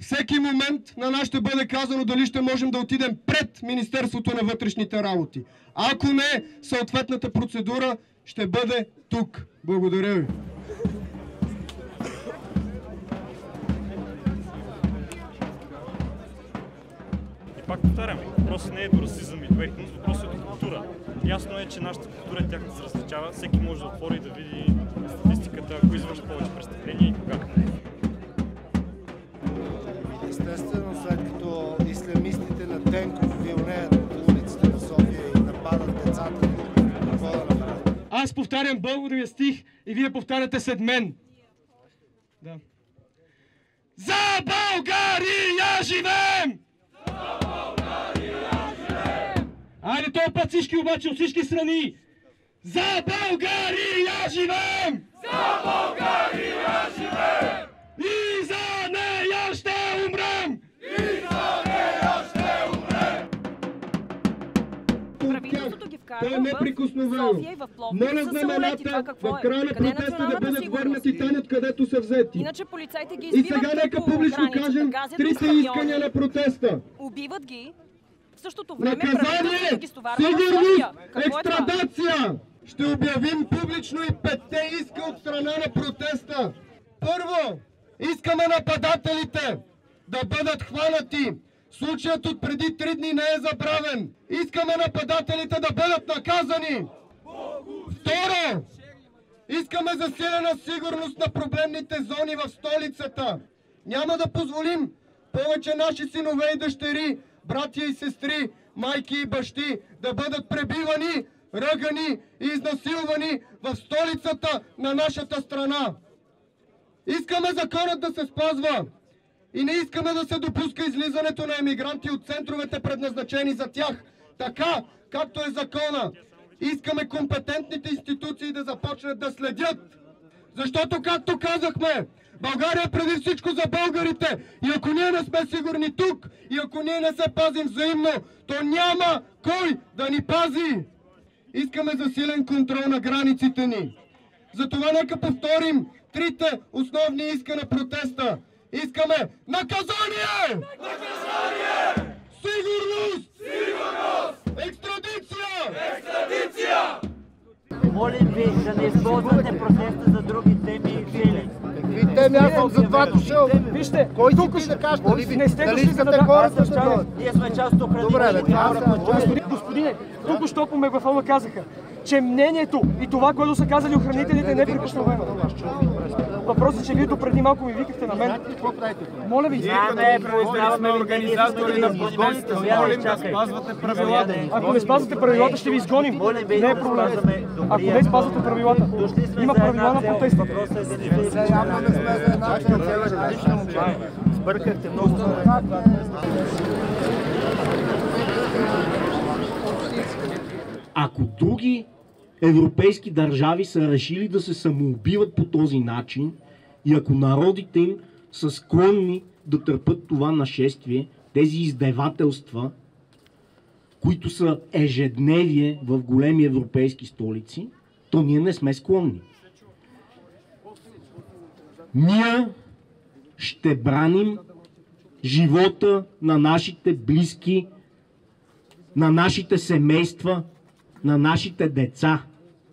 всеки момент на нас ще бъде казано дали ще можем да отидем пред Министерството на вътрешните работи. Ако не, съответната процедура ще бъде тук. Благодаря ви. И пак повтарям, въпросът не е до расизъм и до етност, въпросът е до култура. Ясно е, че нашата култура и тяхната се различава. Всеки може да отвори и да види статистиката, ако извършва повече престъпления и кога. Естествено, след като ислямистите на Денков вилнеят по улиците на София и нападат децата, какво да направят? Аз повтарям българския стих и вие повтаряте след мен. Да. За България живеем! За България живеем! Айде този път всички обаче от всички страни! За България живеем! За България живеем! И за нея ще умрем! И за нея ще умрем! Правителството ги вкарва То е неприкосновено. в София и в Пловдив Моля със самолети. Това знамената какво в е? края на Къде е протеста да националната бъдат сигурност? върнати там, откъдето са взети. Иначе полицайите ги И избиват сега нека по публично границата, кажем газят трите с камиони, искания на протеста. убиват ги. В същото време Наказание, правителството ги стоварва в сигурност, София. Какво е това? екстрадация! Ще обявим публично и 5 иска от страна на протеста. Първо, искаме нападателите да бъдат хванати. Случаят от преди 3 дни не е забравен. Искаме нападателите да бъдат наказани. Второ, искаме засилена сигурност на проблемните зони в столицата. Няма да позволим повече наши синове и дъщери, братя и сестри, майки и бащи да бъдат пребивани, ръгани и изнасилвани в столицата на нашата страна. Искаме законът да се спазва и не искаме да се допуска излизането на емигранти от центровете, предназначени за тях, така както е закона. Искаме компетентните институции да започнат да следят. Защото, както казахме, България е преди всичко за българите. И ако ние не сме сигурни тук, и ако ние не се пазим взаимно, то няма кой да ни пази. Искаме засилен контрол на границите ни. Затова нека повторим трите основни иска на протеста. Искаме наказание! Наказание! Сигурност! Сигурност! Екстрадиция! Екстрадиция! Молим ви да не използвате протеста за други теми и цели. Какви теми? Аз съм за това дошъл. Вижте, Кой си ти да кажеш? не сте Дали дошли за искате да... хората да дойдат? Ние сме част от охранителните хора. Господине, тук що по мегафона казаха, че мнението и това, което са казали охранителите, не е неприкосновено. Въпросът е, че вие допреди малко ми викахте на мен. Моля ви. Познаваме организатори на подгоните. Молим да спазвате правилата. Ако не спазвате правилата, ще ви изгоним. Не е проблем. Ако не спазвате правилата. Има правила на протести. Явно не сме за една цел. Сбъркахте много. Ако други европейски държави са решили да се самоубиват по този начин и ако народите им са склонни да търпят това нашествие, тези издевателства, които са ежедневие в големи европейски столици, то ние не сме склонни. Ние ще браним живота на нашите близки, на нашите семейства, на нашите деца.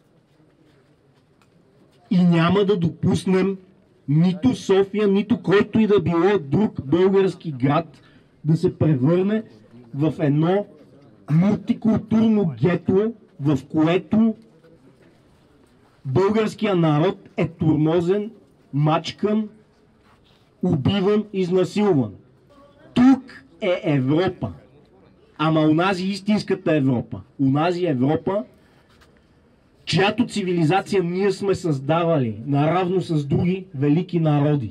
И няма да допуснем нито София, нито който и да било друг български град да се превърне в едно мултикултурно гето, в което българският народ е тормозен, мачкан, убиван, изнасилван. Тук е Европа. Ама унази истинската Европа. Унази Европа, чиято цивилизация ние сме създавали наравно с други велики народи.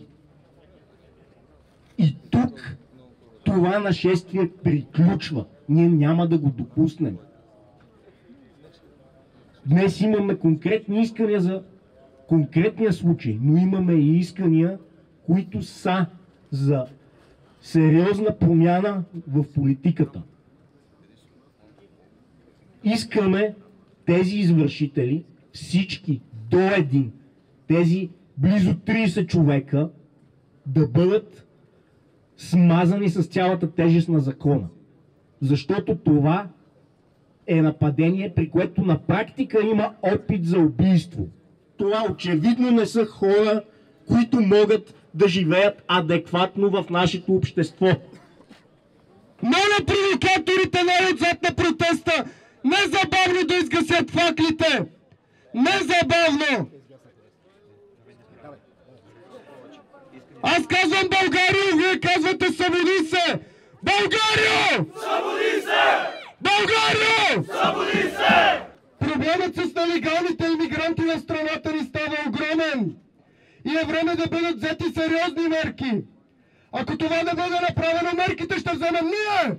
И тук това нашествие приключва. Ние няма да го допуснем. Днес имаме конкретни искания за конкретния случай, но имаме и искания, които са за сериозна промяна в политиката. Искаме тези извършители, всички до един, тези близо 30 човека, да бъдат смазани с цялата тежест на закона. Защото това е нападение, при което на практика има опит за убийство. Това очевидно не са хора, които могат да живеят адекватно в нашето общество. Моля провокаторите най-отзад на протеста незабавно да изгасят факлите! Незабавно! Аз казвам Българио, вие казвате събуди се! Българио! Събуди се! Българио! Събуди се! Проблемът с нелегалните имигранти в страната ни става огромен. И е време да бъдат взети сериозни мерки. Ако това не бъде направено, мерките ще вземем ние!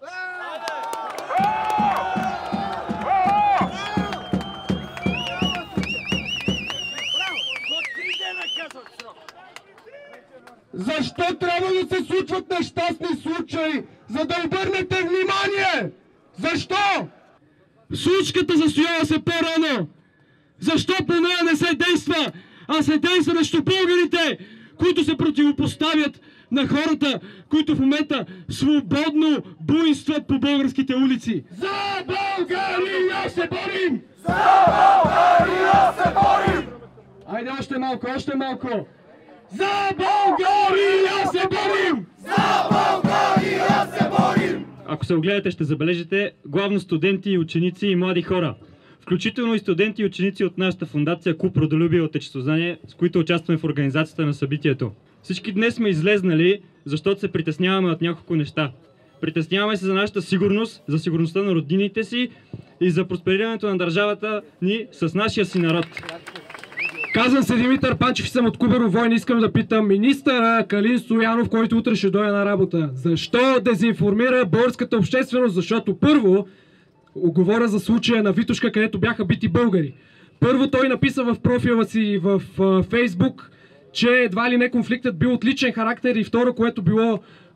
Защо трябва да се случват нещастни случаи, за да обърнете внимание? Защо? Случката застоява се по-рано. Защо по нея не се действа, а се действа срещу българите, които се противопоставят на хората, които в момента свободно буйстват по българските улици? За България се борим! За България се борим! Айде още малко, още малко! За България се борим! За България се борим! Ако се огледате, ще забележите главно студенти, ученици и млади хора. Включително и студенти и ученици от нашата фундация Клуб Родолюбие и Отечествознание, с които участваме в организацията на събитието. Всички днес сме излезнали, защото се притесняваме от няколко неща. Притесняваме се за нашата сигурност, за сигурността на родините си и за просперирането на държавата ни с нашия си народ. Казвам се Димитър Панчев и съм от Куберо Войн. Искам да питам министъра Калин Стоянов, който утре ще дойде на работа. Защо дезинформира българската общественост? Защото първо, говоря за случая на Витошка, където бяха бити българи. Първо той написа в профила си в Фейсбук, че едва ли не конфликтът бил от личен характер, и второ, което било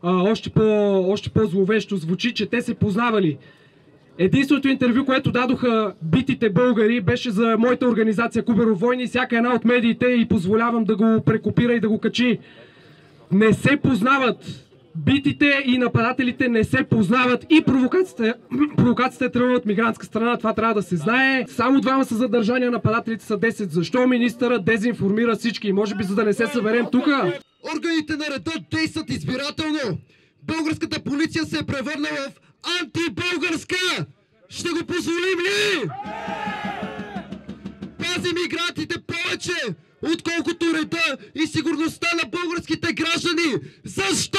още по-зловещо звучи, че те се познавали. Единственото интервю, което дадоха битите българи, беше за моята организация Куберо Войни и всяка една от медиите, и позволявам да го прекопира и да го качи. Не се познават. Битите и нападателите не се познават и провокацията е тръгнала от мигрантска страна. Това трябва да се знае. Само двама са задържани, нападателите са 10. Защо министърът дезинформира всички? Може би за да не се съберем тук? Органите на реда действат избирателно. Българската полиция се е превърнала в антибългарска! Ще го позволим ли? Пази мигрантите повече, отколкото реда и сигурността на българските граждани. Защо?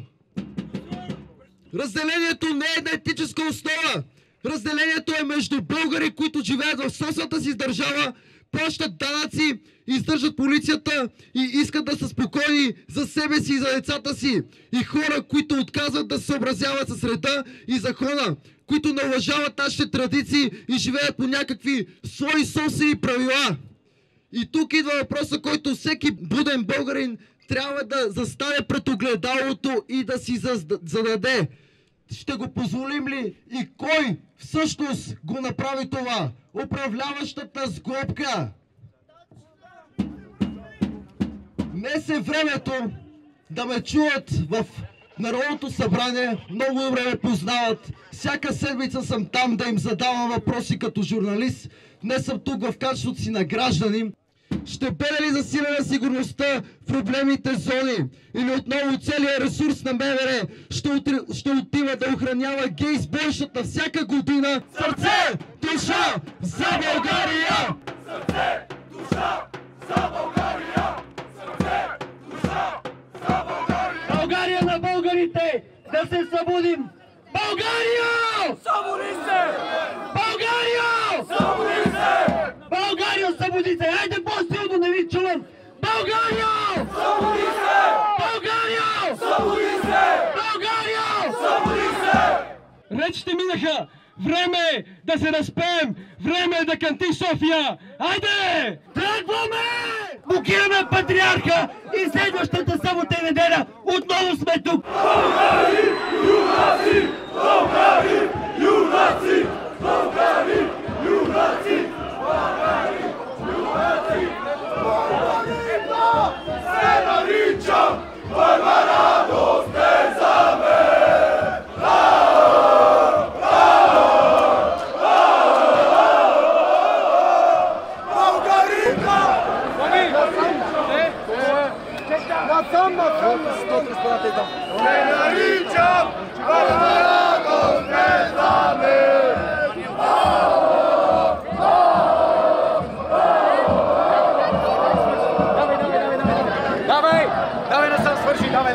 Разделението не е на етническа основа. Разделението е между българи, които живеят в собствената си държава, плащат данъци, издържат полицията и искат да са спокойни за себе си и за децата си. И хора, които отказват да се съобразяват с реда и закона, които не уважават нашите традиции и живеят по някакви свои собствени правила. И тук идва въпроса, който всеки буден българин трябва да застане пред огледалото и да си зададе. Ще го позволим ли и кой всъщност го направи това? Управляващата сглобка. Днес е времето да ме чуят в Народното събрание. Много добре ме познават. Всяка седмица съм там да им задавам въпроси като журналист. Днес съм тук в качеството си на гражданин. Ще бъде ли засилена сигурността в проблемните зони? Или отново целият ресурс на МВР ще отива да охранява гей сборищата всяка година? Сърце, душа за България! Сърце, душа за България! Сърце, душа за България! България на българите! Да се събудим! България! Събуди се! България! Събуди се! България, събуди се! Айде по-силно, не ви чувам! България! Събуди се! България! Събуди се! България! Събуди се! Речите минаха! Време е да се разпеем! Време е да канти София! Айде! Тръгваме! Блокираме патриарха и следващата събота и неделя отново сме тук! Българи, юнаци! Българи, юнаци! Българи, юнаци! Българи, юнаци! Българи, се наричам! Първа радост наричам Варвара не знаме. Давай, насам свърши, давай.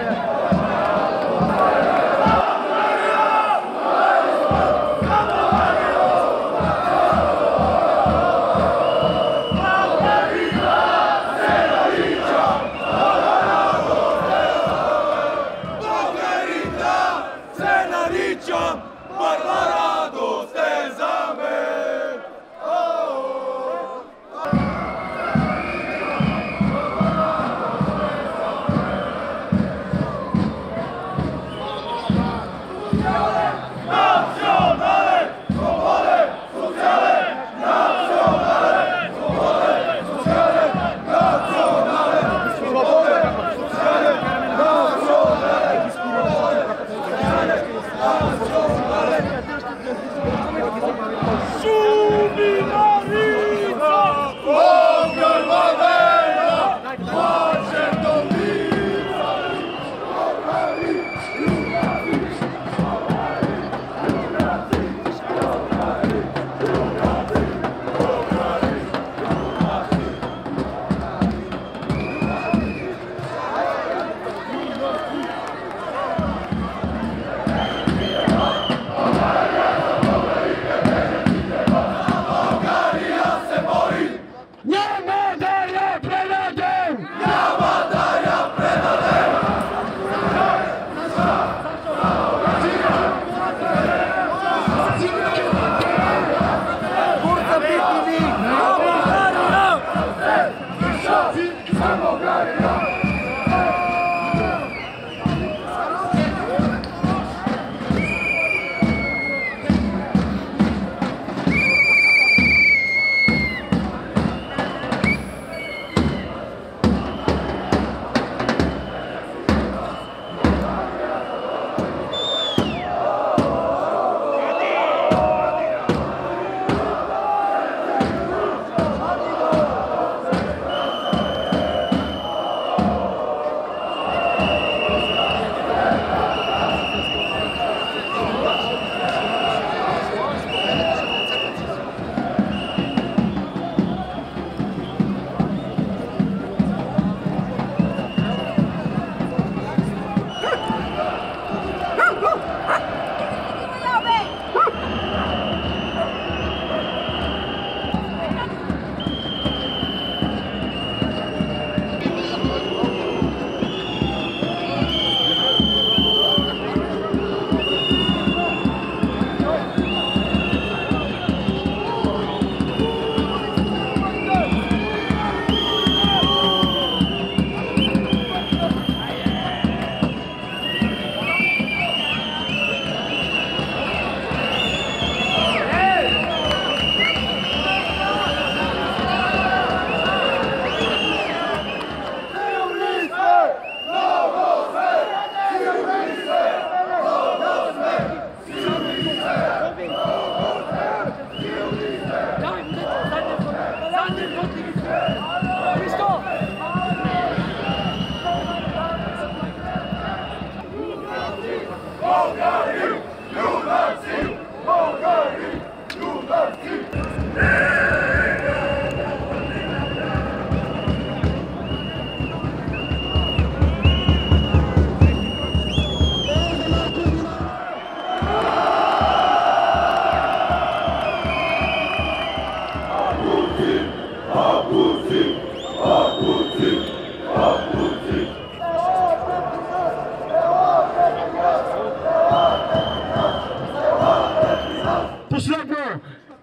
Последно!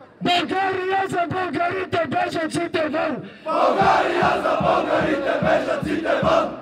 България за българите, бежанците вън! България за българите, бежанците вън!